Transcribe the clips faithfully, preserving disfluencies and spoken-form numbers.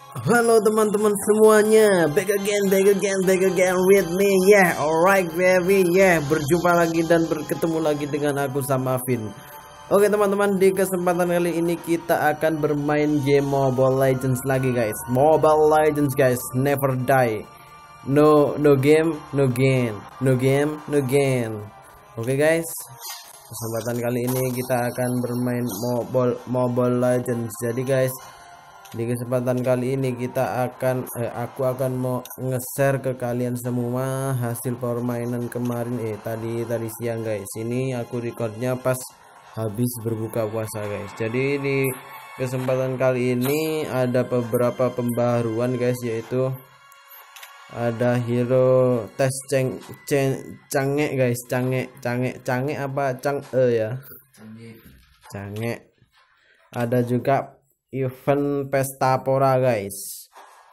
Halo teman-teman semuanya, back again, back again, back again with me, yeah, alright baby, yeah, berjumpa lagi dan berketemu lagi dengan aku sama Vin. Oke teman-teman, di kesempatan kali ini kita akan bermain game Mobile Legends lagi guys. Mobile Legends guys, never die. No, no game, no gain, no game, no gain. Oke guys, kesempatan kali ini kita akan bermain Mobile Mobile Legends. Jadi guys, di kesempatan kali ini kita akan eh, aku akan mau nge-share ke kalian semua hasil permainan kemarin eh tadi tadi siang guys. Ini aku recordnya pas habis berbuka puasa guys. Jadi di kesempatan kali ini ada beberapa pembaruan guys, yaitu ada hero tes ceng ceng cange guys, cange cange cange apa cang e ya cange. Ada juga event pesta pora guys,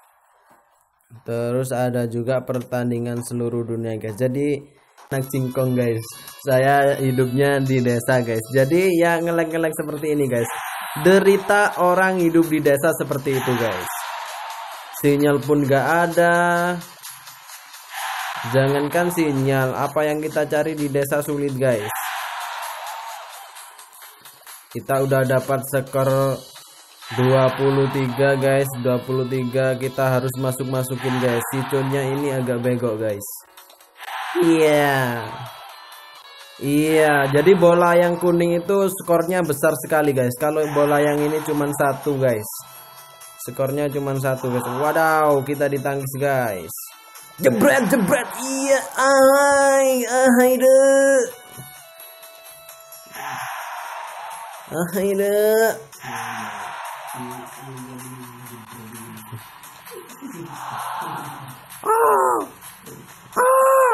terus ada juga pertandingan seluruh dunia guys. Jadi anak singkong guys, saya hidupnya di desa guys, jadi ya ngelek-ngelek seperti ini guys. Derita orang hidup di desa seperti itu guys, sinyal pun gak ada. Jangankan sinyal, apa yang kita cari di desa sulit guys. Kita udah dapat skor dua puluh tiga guys, dua puluh tiga. Kita harus masuk-masukin guys. Siconnya ini agak bego guys. Iya yeah. Iya yeah. Jadi bola yang kuning itu skornya besar sekali guys. Kalau bola yang ini cuman satu guys, skornya cuman satu guys. Wadaw, kita ditangkis guys. Jebret jebret. Iya, ahai ahai deh, ahai deh. Oh. Oh.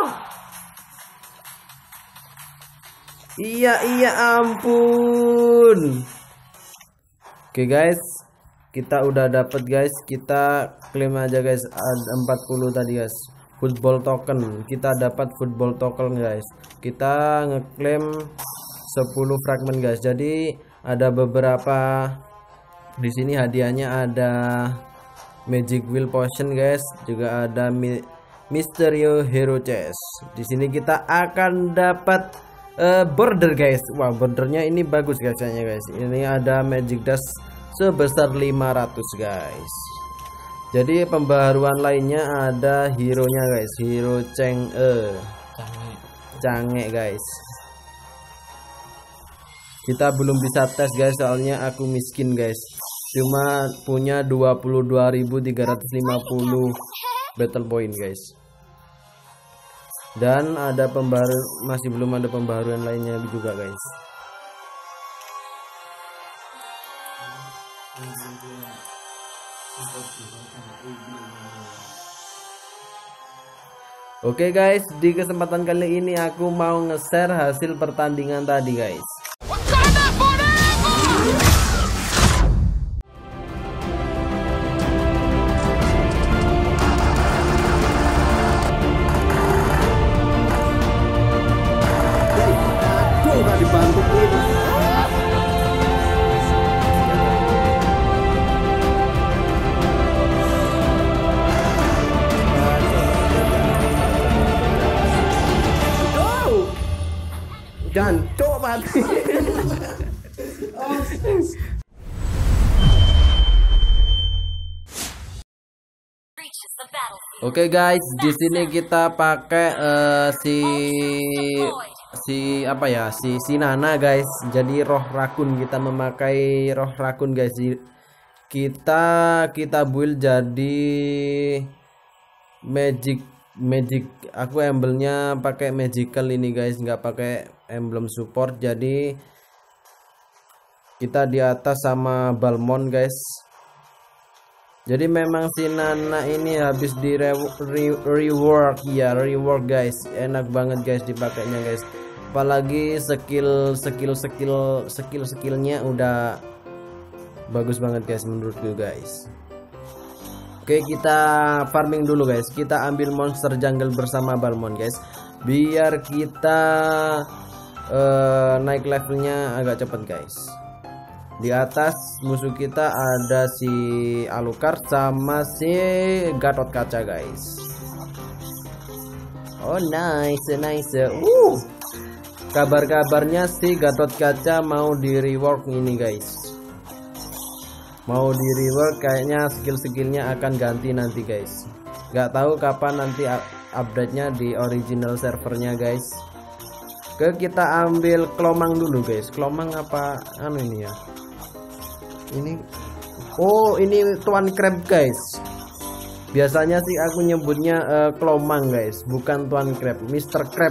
Iya iya ampun. Oke guys, kita udah dapet guys. Kita klaim aja guys. Ada empat puluh tadi guys. Football token. Kita dapat football token guys. Kita ngeklaim sepuluh fragmen guys. Jadi ada beberapa di sini hadiahnya. Ada Magic Wheel Potion guys, juga ada Mi Mysterio Hero Chest. Di sini kita akan dapat uh, border guys. Wah, bordernya ini bagus guys kayaknya guys. Ini ada Magic Dust sebesar lima ratus guys. Jadi pembaruan lainnya ada hero nya guys, hero Cheng E Cange guys. Kita belum bisa tes guys, soalnya aku miskin guys, cuma punya dua puluh dua ribu tiga ratus lima puluh battle point guys. Dan ada pembaru, masih belum ada pembaruan lainnya juga guys. Oke guys, di kesempatan kali ini aku mau nge-share hasil pertandingan tadi guys. Jancuk mati. Oke okay guys, di sini kita pakai uh, si si apa ya si si Nana guys. Jadi roh rakun, kita memakai roh rakun guys. Kita kita build jadi magic magic. Aku emblemnya pakai magical ini guys, nggak pakai emblem support. Jadi kita di atas sama Balmond guys. Jadi memang si Nana ini habis di re re rework ya, rework guys. Enak banget guys dipakainya guys. Apalagi skill skill skill skill skillnya udah bagus banget guys menurutku guys. Oke, kita farming dulu guys. Kita ambil monster jungle bersama Balmond guys, biar kita uh, naik levelnya agak cepet guys. Di atas musuh kita ada si Alucard sama si Gatot-Kaca guys. Oh nice nice. Uh kabar-kabarnya si Gatot-Kaca mau di rework ini guys. Mau di rework, kayaknya skill-skillnya akan ganti nanti guys. Gak tahu kapan nanti update-nya di original servernya guys. Ke kita ambil Klomang dulu guys. Klomang apa anu ini ya? Ini oh ini Tuan Crab guys. Biasanya sih aku nyebutnya uh, Klomang guys, bukan Tuan Crab, Mister Crab.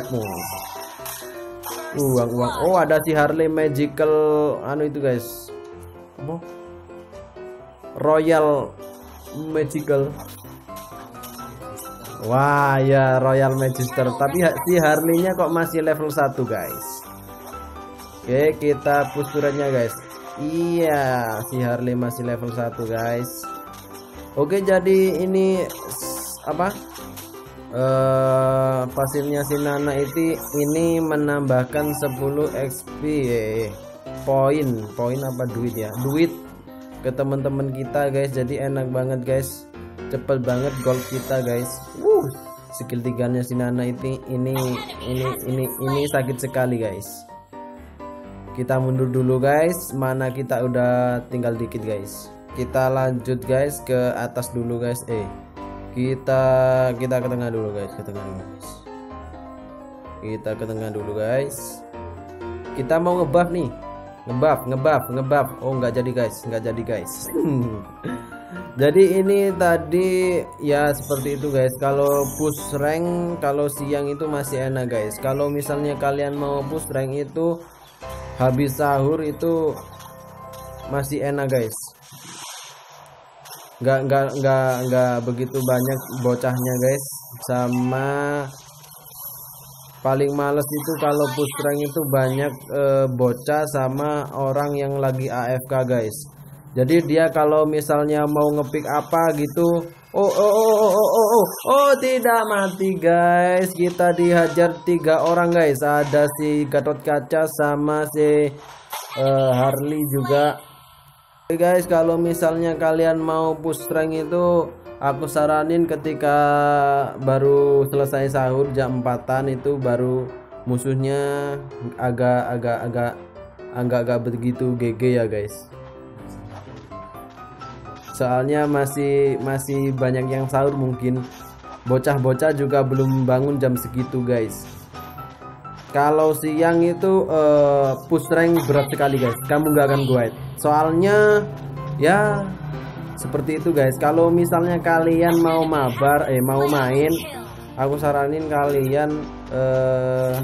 Uang uang. Oh ada si Harley Magical anu itu guys. Apa? Royal Magical. Wah ya Royal Magister. Tapi si Harley-nya kok masih level satu guys. Oke kita push turretnya guys. Iya, si Harley masih level satu guys. Oke, jadi ini apa? Eh pasifnya si Nana itu ini menambahkan sepuluh X P poin, poin apa duit ya? Duit ke teman-teman kita guys. Jadi enak banget guys. Cepet banget gold kita guys. Uh, skill tiganya si Nana itu ini ini ini ini sakit sekali guys. Kita mundur dulu guys, mana kita udah tinggal dikit guys. Kita lanjut guys ke atas dulu guys. Eh kita kita ke tengah dulu guys, ke tengah dulu guys. Kita ke tengah dulu guys. Kita mau ngebuff nih, ngebuff ngebuff ngebuff. Oh nggak jadi guys, nggak jadi guys. Jadi ini tadi ya seperti itu guys. Kalau push rank kalau siang itu masih enak guys. Kalau misalnya kalian mau push rank itu habis sahur itu masih enak guys. Nggak nggak nggak nggak begitu banyak bocahnya guys. Sama paling males itu kalau push rank itu banyak e, bocah sama orang yang lagi A F K guys. Jadi dia kalau misalnya mau ngepick apa gitu, oh oh oh oh oh oh oh, oh tidak mati guys. Kita dihajar tiga orang guys. Ada si Gatot-Kaca sama si uh, Harley juga. Oke guys, kalau misalnya kalian mau push rank itu, aku saranin ketika baru selesai sahur jam empatan itu baru musuhnya agak agak agak agak agak begitu G G ya guys. Soalnya masih masih banyak yang sahur, mungkin bocah-bocah juga belum bangun jam segitu guys. Kalau siang itu uh, push rank berat sekali guys, kamu nggak akan kuat. Soalnya ya seperti itu guys. Kalau misalnya kalian mau mabar eh mau main, aku saranin kalian uh,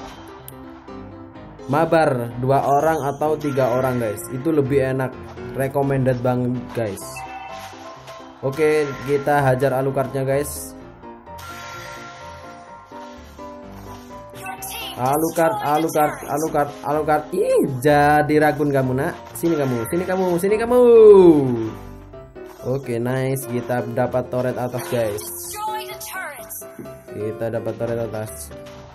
mabar dua orang atau tiga orang guys, itu lebih enak, recommended banget guys. Oke kita hajar Alucardnya guys. Alucard Alucard Alucard Alucard. Ih jadi ragun kamu nak. Sini kamu sini kamu sini kamu. Oke nice, kita dapat turret atas guys. Kita dapat turret atas.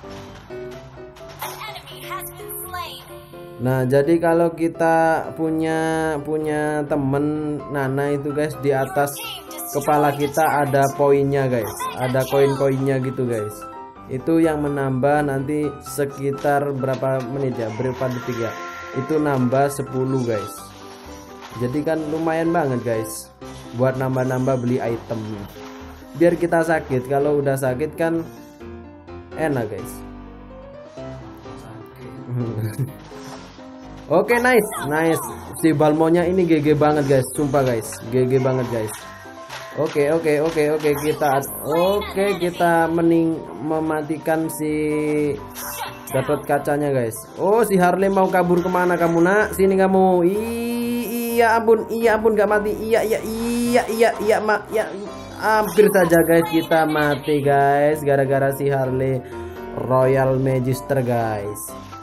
Nah jadi kalau kita punya punya temen Nana itu guys, di atas kepala kita ada poinnya guys, ada koin-koinnya gitu guys. Itu yang menambah nanti sekitar berapa menit ya, berapa detik ya, itu nambah sepuluh guys. Jadi kan lumayan banget guys buat nambah-nambah beli item, biar kita sakit. Kalau udah sakit kan enak guys. Oke okay, nice nice, si Balmonya ini G G banget guys, sumpah guys, G G banget guys. Oke okay, oke okay, oke okay, oke okay, kita oke okay, kita mening mematikan si Gatot-Kacanya guys. Oh si Harley mau kabur kemana kamu nak? Sini kamu. I iya ampun, iya ampun gak mati. Iya iya iya iya iya mak ya, hampir saja guys kita mati guys, gara-gara si Harley Royal Magister guys.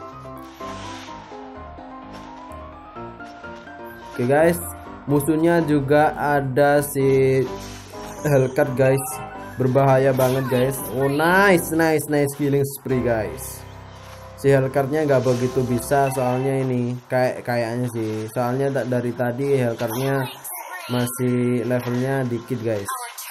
Oke guys, musuhnya juga ada si Hellcat guys, berbahaya banget guys. Oh nice nice nice killing spree guys. si Hellcardnya nggak begitu bisa, soalnya ini kayak kayaknya sih, soalnya tak dari tadi Hellcardnya masih levelnya dikit guys.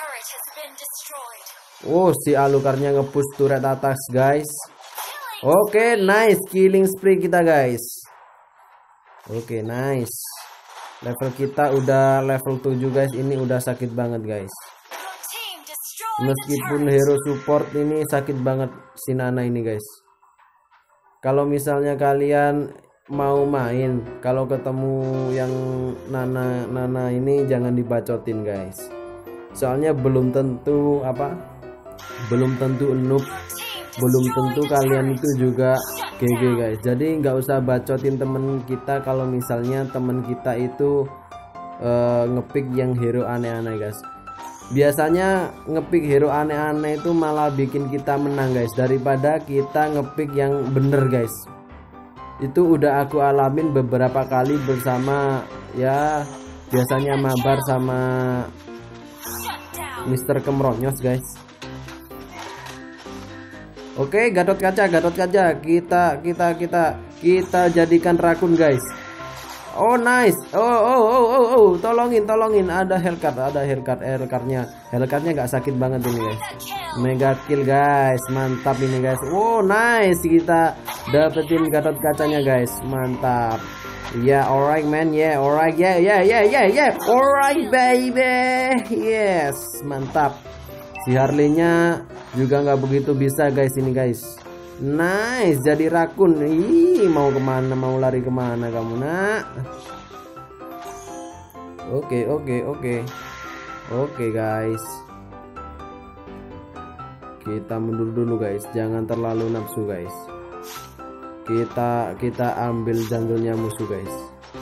Oh, si Alucardnya nge-push turret atas guys. Oke, okay, nice killing spree kita guys. Oke, okay, nice. Level kita udah level tujuh guys. Ini udah sakit banget guys. Meskipun hero support ini sakit banget si Nana ini guys. Kalau misalnya kalian mau main, kalau ketemu yang Nana Nana ini jangan dibacotin guys. Soalnya belum tentu apa? Belum tentu noob, belum tentu kalian itu juga G G guys. Jadi nggak usah bacotin temen kita kalau misalnya temen kita itu uh, ngepick yang hero aneh-aneh guys. Biasanya ngepick hero aneh-aneh itu malah bikin kita menang guys, daripada kita ngepick yang bener guys. Itu udah aku alamin beberapa kali bersama ya biasanya mabar sama Mister Kemronyos guys. Oke, Gatot Kaca, Gatot Kaca, kita kita kita kita jadikan rakun guys. Oh nice, oh oh oh oh, oh. tolongin tolongin, ada Hellcard, ada Hellcard, Hellcardnya, Hellcardnya nggak sakit banget ini guys. Mega kill guys, mantap ini guys. Oh nice, kita dapetin Gatot Kacanya guys, mantap. Ya, yeah, alright man, ya, yeah, alright, ya, yeah, ya, yeah, ya, yeah, ya, yeah. Alright baby, yes, mantap. Si Harley-nya juga nggak begitu bisa guys ini guys. Nice, jadi rakun. Ih, mau kemana, mau lari kemana kamu nak? Oke oke oke oke guys, kita mundur dulu guys, jangan terlalu nafsu guys. Kita kita ambil jungle-nya musuh guys.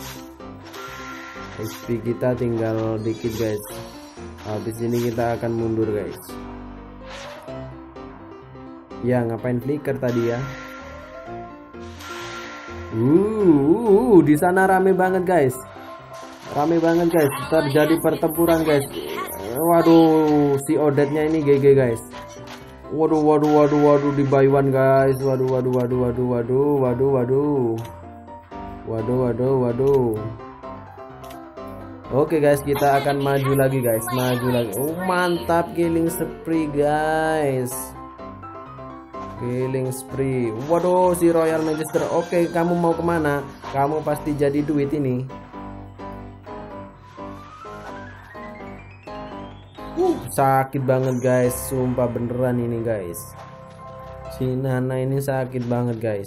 X P kita tinggal dikit guys. Habis ini kita akan mundur guys. Ya, ngapain flicker tadi ya? Uh, uh di sana rame banget guys. Rame banget guys. Terjadi pertempuran guys. Waduh, si Odette-nya ini G G guys. Waduh, waduh, waduh, waduh, di buy one guys. Waduh, waduh, waduh, waduh, waduh, waduh, waduh. Waduh, waduh, waduh. Oke guys, kita akan maju lagi guys, maju lagi. Oh, mantap killing spree guys. Killing spree. Waduh, si Royal Magister. Oke, kamu mau kemana? Kamu pasti jadi duit ini. Uh, sakit banget guys, sumpah beneran ini guys. Si Nana ini sakit banget guys.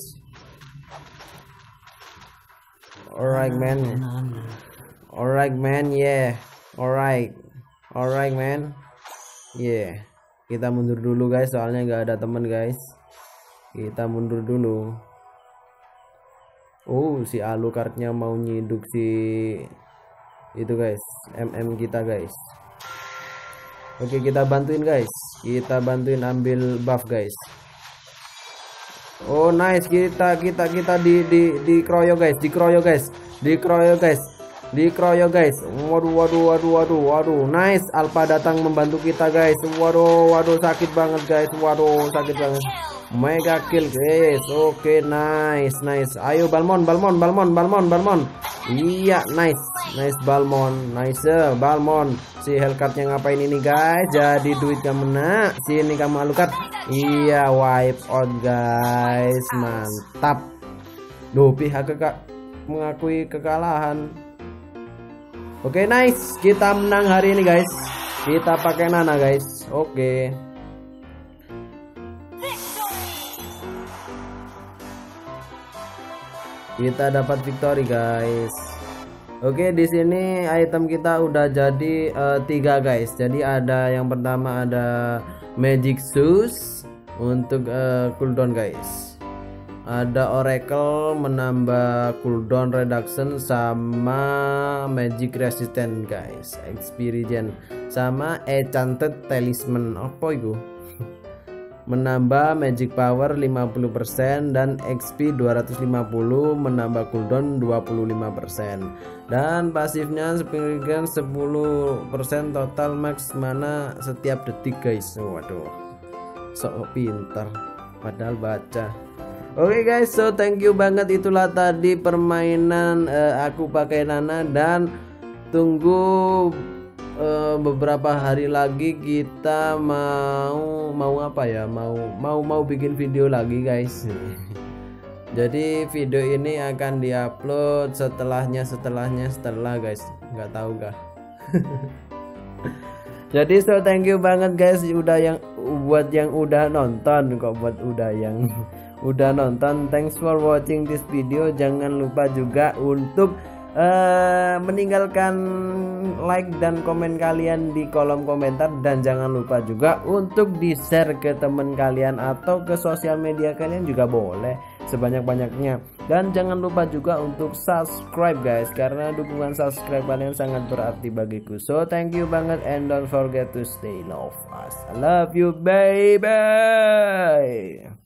Alright man. Alright man, yeah. Alright. Alright man. Yeah. Kita mundur dulu guys, soalnya nggak ada temen guys. Kita mundur dulu. Oh, si Alucardnya mau nyiduk si itu guys, M M kita guys. Oke, kita bantuin guys. Kita bantuin ambil buff guys. Oh nice, kita kita kita di di di kroyo guys, di kroyo guys, di kroyo guys, di kroyo guys. Waduh waduh waduh waduh waduh. Nice, Alpha datang membantu kita guys. Waduh waduh, sakit banget guys. Waduh, sakit banget. Mega kill guys. Oke, nice nice. Ayo Balmon, Balmon, Balmon, Balmon, Balmon. Iya, nice. Nice Balmon. Nice Balmon. Si Hellcard-nya ngapain ini guys? Jadi duit kamu nak. Sini kamu Alucard. Iya, wipe out guys. Mantap. Duh, pihak kekak mengakui kekalahan. Oke, nice. Kita menang hari ini guys. Kita pakai Nana guys. Oke. Kita dapat victory guys. Oke, di sini item kita udah jadi uh, tiga guys. Jadi ada yang pertama ada Magic Shoes untuk uh, cooldown guys. Ada Oracle menambah cooldown reduction sama Magic Resistant guys. X P regen sama Enchanted Talisman. Apa itu? Menambah magic power lima puluh persen dan X P dua ratus lima puluh, menambah cooldown dua puluh lima persen, dan pasifnya spirigan sepuluh persen total max mana setiap detik guys. Waduh, sok pintar padahal baca. Oke okay guys, so thank you banget, itulah tadi permainan uh, aku pakai Nana, dan tunggu uh, beberapa hari lagi kita mau mau apa ya mau mau mau bikin video lagi guys. Jadi video ini akan diupload setelahnya setelahnya setelah guys, nggak tahu kah. Jadi so thank you banget guys, udah yang buat yang udah nonton, kok buat udah yang udah nonton, thanks for watching this video. Jangan lupa juga untuk uh, meninggalkan like dan komen kalian di kolom komentar, dan jangan lupa juga untuk di share ke teman kalian atau ke sosial media kalian juga boleh sebanyak-banyaknya. Dan jangan lupa juga untuk subscribe guys, karena dukungan subscribe kalian sangat berarti bagiku. So thank you banget, and don't forget to stay love us. I love you baby.